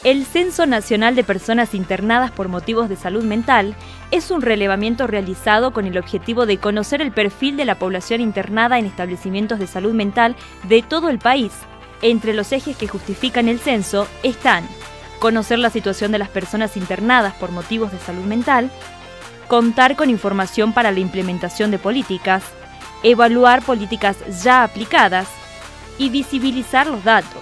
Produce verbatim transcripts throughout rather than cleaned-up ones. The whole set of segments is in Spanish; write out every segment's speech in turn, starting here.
El Censo Nacional de Personas Internadas por Motivos de Salud Mental es un relevamiento realizado con el objetivo de conocer el perfil de la población internada en establecimientos de salud mental de todo el país. Entre los ejes que justifican el censo están conocer la situación de las personas internadas por motivos de salud mental, contar con información para la implementación de políticas, evaluar políticas ya aplicadas y visibilizar los datos.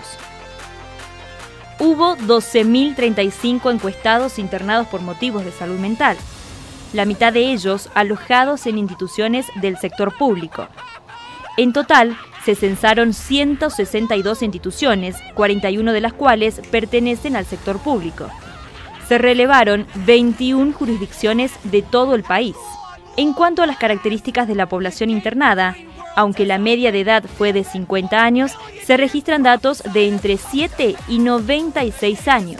Hubo doce mil treinta y cinco encuestados internados por motivos de salud mental, la mitad de ellos alojados en instituciones del sector público. En total, se censaron ciento sesenta y dos instituciones, cuarenta y una de las cuales pertenecen al sector público. Se relevaron veintiuna jurisdicciones de todo el país. En cuanto a las características de la población internada, aunque la media de edad fue de cincuenta años, se registran datos de entre siete y noventa y seis años.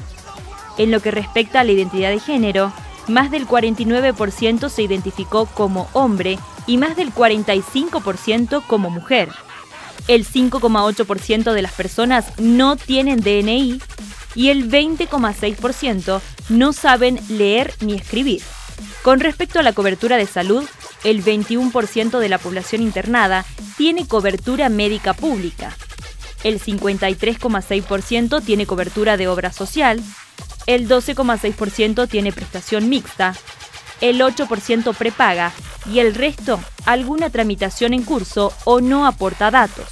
En lo que respecta a la identidad de género, más del cuarenta y nueve por ciento se identificó como hombre y más del cuarenta y cinco por ciento como mujer. El cinco coma ocho por ciento de las personas no tienen D N I y el veinte coma seis por ciento no saben leer ni escribir. Con respecto a la cobertura de salud, el veintiuno por ciento de la población internada tiene cobertura médica pública, el cincuenta y tres coma seis por ciento tiene cobertura de obra social, el doce coma seis por ciento tiene prestación mixta, el ocho por ciento prepaga y el resto alguna tramitación en curso o no aporta datos.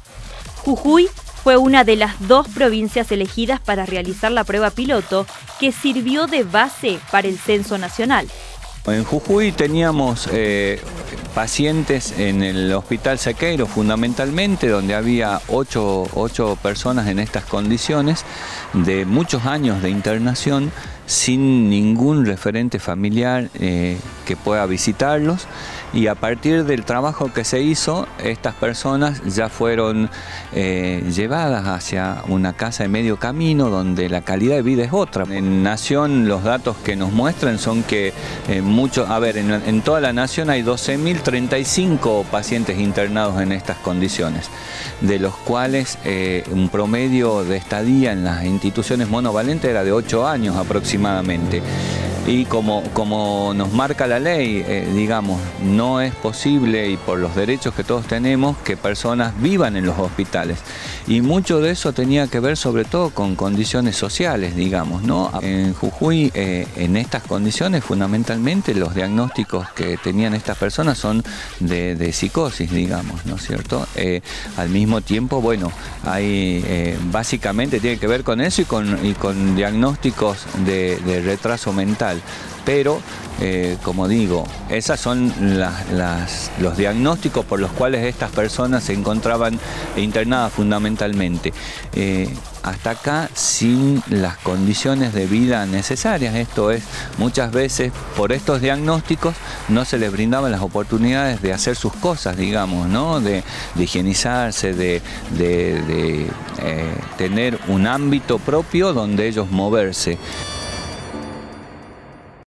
Jujuy fue una de las dos provincias elegidas para realizar la prueba piloto que sirvió de base para el Censo Nacional. En Jujuy teníamos eh, pacientes en el Hospital Sequeiro fundamentalmente, donde había ocho, ocho personas en estas condiciones de muchos años de internación sin ningún referente familiar eh, que pueda visitarlos, y a partir del trabajo que se hizo, estas personas ya fueron eh, llevadas hacia una casa de medio camino donde la calidad de vida es otra. En Nación los datos que nos muestran son que eh, mucho, a ver, en, en toda la Nación hay doce mil treinta y cinco pacientes internados en estas condiciones, de los cuales eh, un promedio de estadía en las instituciones monovalentes era de ocho años aproximadamente. Y como, como nos marca la ley, eh, digamos, no es posible, y por los derechos que todos tenemos, que personas vivan en los hospitales. Y mucho de eso tenía que ver sobre todo con condiciones sociales, digamos, ¿no? En Jujuy, eh, en estas condiciones, fundamentalmente los diagnósticos que tenían estas personas son de, de psicosis, digamos, ¿no es cierto? Eh, al mismo tiempo, bueno, hay, eh, básicamente tiene que ver con eso y con, y con diagnósticos de, de retraso mental. Pero, eh, como digo, esos son las, las, los diagnósticos por los cuales estas personas se encontraban internadas fundamentalmente. Eh, hasta acá sin las condiciones de vida necesarias. Esto es, muchas veces por estos diagnósticos no se les brindaban las oportunidades de hacer sus cosas, digamos, ¿no? De, de higienizarse, de, de, de eh, tener un ámbito propio donde ellos moverse.